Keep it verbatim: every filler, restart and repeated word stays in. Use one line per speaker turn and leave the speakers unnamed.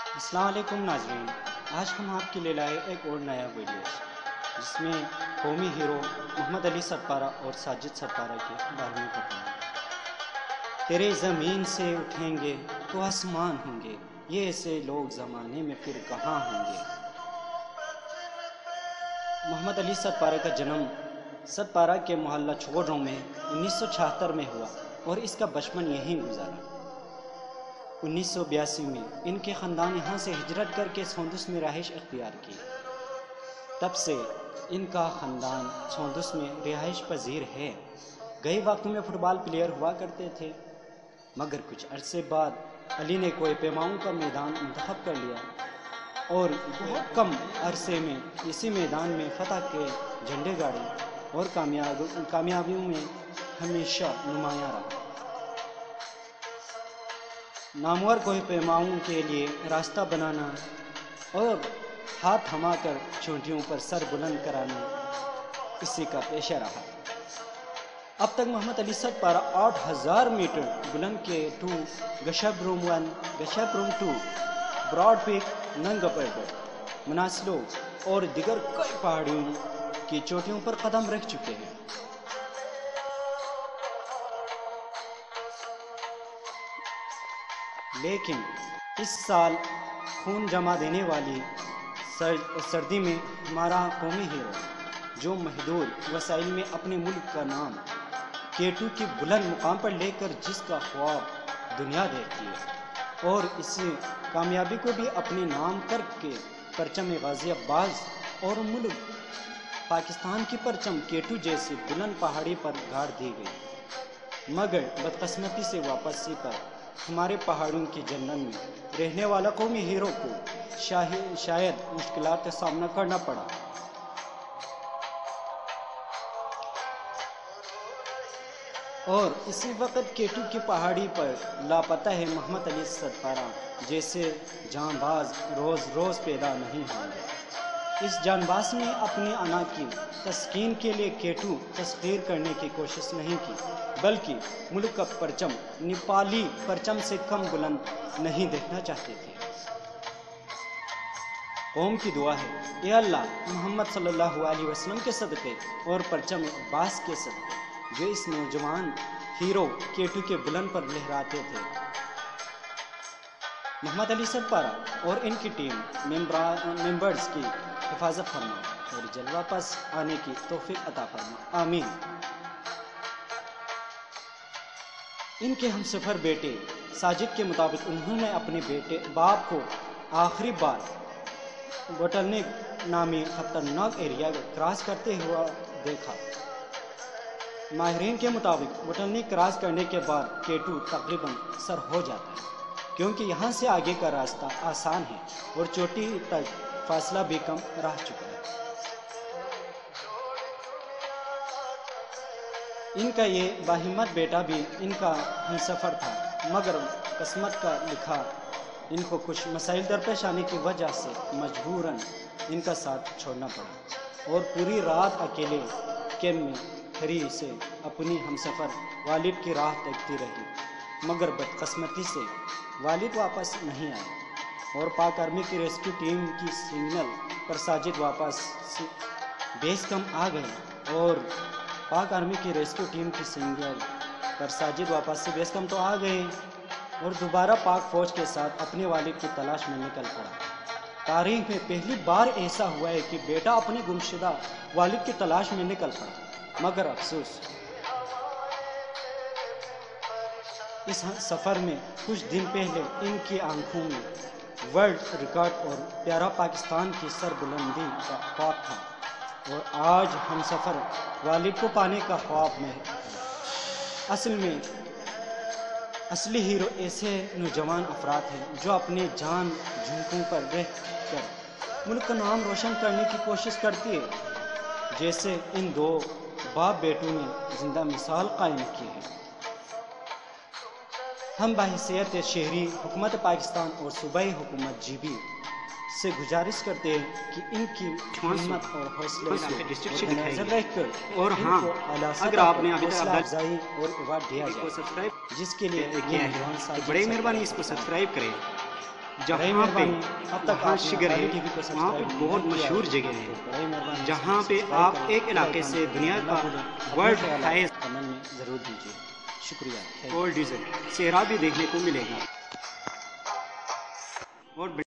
السلام علیکم ناظرین، آج ہم آپ کے لیے لائے ایک اور نیا ویڈیو جس میں قومی ہیرو محمد علی سرپارہ اور ساجد سرپارہ کے بارے میں بتائیں۔ تیرے زمین سے اٹھیں گے تو آسمان ہوں گے، یہ ایسے لوگ زمانے میں پھر کہاں ہوں گے۔ محمد علی سرپارہ کا جنم سرپارہ کے محلہ چھوڑوں میں انیس سو چھہتر میں ہوا اور اس کا بچپن یہیں گزارا۔ انیس سو بیاسی میں ان کے خاندان یہاں سے ہجرت کر کے سوندس میں رہائش اختیار کی۔ تب سے ان کا خاندان سوندس میں رہائش پذیر ہے۔ گئے وقت میں فٹ بال پلیئر ہوا کرتے تھے، مگر کچھ عرصے بعد علی نے کوئے پیماؤں کا میدان منتخب کر لیا اور بہت کم عرصے میں اسی میدان میں فتح کے جھنڈے گاڑے اور کامیابیوں میں ہمیشہ نمایاں رہا۔ نامور کوہ پیماؤں کے لیے راستہ بنانا اور ہاتھ تھما کر چوٹیوں پر سر بلند کرانا اسی کا پیشہ رہا۔ اب تک محمد علی سرپارہ آٹھ ہزار میٹر بلند K two Gasherbrum one, Gasherbrum two, Broad Peak, Nanga Parbat, Manaslu اور دیگر کئی پہاڑیوں کی چوٹیوں پر قدم رکھ چکے ہیں۔ لیکن اس سال خون جما دینے والی سردی میں ہمارا قومی ہیرو، جو محدود وسائل میں اپنے ملک کا نام کیٹو کی بلند مقام پر لے کر جس کا خواب دنیا دیکھتی ہے اور اسی کامیابی کو بھی اپنے نام کر کے پرچم غازی عباس اور ملک پاکستان کی پرچم کیٹو جیسی بلند پہاڑی پر گاڑ دی گئی، مگر بدقسمتی سے واپسی پر ہمارے پہاڑوں کی جنگل میں رہنے والا قومی ہیرو کو شاید مشکلات کا سامنا کرنا پڑا۔ اور اسی وقت کیٹو کی پہاڑی پر لاپتہ ہے محمد علی سرپارہ جیسے جاں باز روز روز پیدا نہیں ہوں گے۔ اس جان باز نے اپنے انا کی تسکین کے لیے کیٹو تسخیر کرنے کی کوشش نہیں کی، بلکہ ملک کا پرچم نیپالی پرچم سے کم بلند نہیں دیکھنا چاہتے تھے۔ قوم کی دعا ہے، اے اللہ محمد صلی اللہ علیہ وسلم کے صدقے اور پرچم عباس کے صدقے جو اس نوجوان ہیرو کیٹو کے بلند پر لہراتے تھے، محمد علی سرپارہ اور ان کی ٹیم ممبرز کی حفاظت فرما اور جلد واپس آنے کی توفیق عطا فرما، آمین۔ ان کے ہمسفر بیٹے ساجد کے مطابق انہوں نے اپنے بیٹے باپ کو آخری بار بوٹلنیک نامی خطرناک ایریا کراس کرتے ہوا دیکھا۔ ماہرین کے مطابق بوٹلنیک کراس کرنے کے بعد کیٹو تقریباً سر ہو جاتا ہے، کیونکہ یہاں سے آگے کا راستہ آسان ہے اور چوٹی تک فاصلہ بھی کم رہ چکا ہے۔ ان کا یہ باہمت بیٹا بھی ان کا ہمسفر تھا، مگر قسمت کا لکھا ان کو کچھ مسائل درپیش آنے کی وجہ سے مجبوراً ان کا ساتھ چھوڑنا پڑا اور پوری رات اکیلے کیمپ میں کھڑی سے اپنی ہمسفر والد کی راہ دیکھتی رہی، مگر بدقسمتی سے والد واپس نہیں آئے اور پاک آرمی کی ریسکیو ٹیم کی سگنل پر ساجد واپس بیس کیمپ آ گئے اور پاک آرمی کی ریسکیو ٹیم کی سگنل پر ساجد واپس سے بیس کیمپ تو آ گئے اور دوبارہ پاک فوج کے ساتھ اپنے والد کی تلاش میں نکل پڑا۔ تاریخ میں پہلی بار ایسا ہوا ہے کہ بیٹا اپنے گمشدہ والد کی تلاش میں نکل پڑا، مگر افسوس اس سفر میں کچھ دن پہلے ان کی آنکھوں میں ورلڈ ریکارڈ اور پیارا پاکستان کی سر بلندی کا خواب تھا، اور آج ہم سفر والد کو پانے کا خواب میں ہے۔ اصل میں اصلی ہیرو ایسے نوجوان افراد ہیں جو اپنے جان جھونکوں پر رہ کر ملک کا نام روشن کرنے کی کوشش کرتی ہے، جیسے ان دو باپ بیٹوں نے زندہ مثال قائم کی ہے۔ ہم بحیثیت شہری حکومت پاکستان اور صوبائی حکومت جی بی سے گزارش کرتے ہیں کہ ان کی ہمت اور حوصلے سے نظر رکھ کر اور ہاں اگر آپ نے حوصلہ افزائی اور ایوارڈ دیا جائے، جس کے لیے بڑے مہربانی اس کو سبسکرائب کریں
جہاں پہ
اب تک
وہاں
آپ
شگر ہے،
ٹی وی کو
وہاں پہ
سبسکرائب
بہت
نہیں کیا
مشہور
ہے
جگہ
تو
ہے
برائے مہربانی
جہاں پہ
سبسکرائب
آپ
کریں،
ایک علاقے
بیل
سے
آئیکن
دنیا
نہ
کا
بھولیں، اپنے
ورلڈ
خیالات
ہائیسٹ
کمنٹ میں ضرور دیجیے. شکریہ.
اور ڈیزل صحرا بھی دیکھنے کو ملے گا.